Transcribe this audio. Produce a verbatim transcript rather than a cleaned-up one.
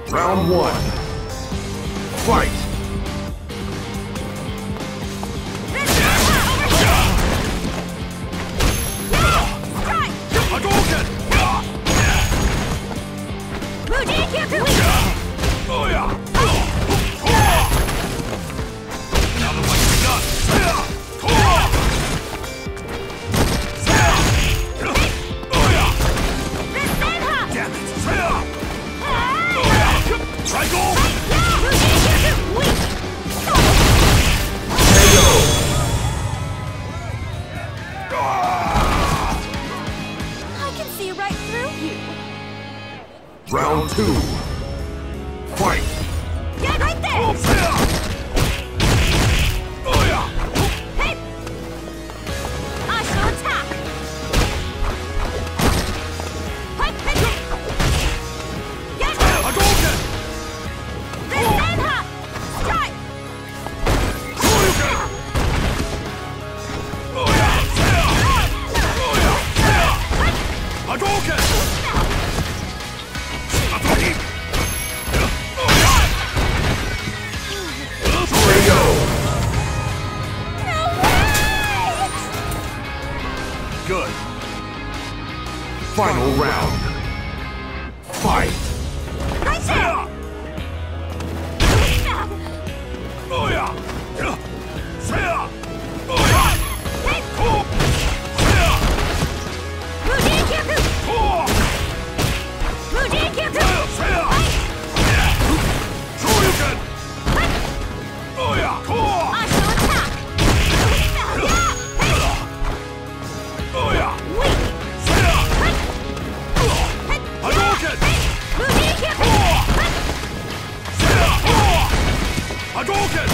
Round one. Fight! Round two. Fight! Get right there! Hey! I shall attack! Hey, hey, hey. Get Hadouken! Resentha! Strike! Hadouken! Good. Final round. Fight! Right there! Hadouken!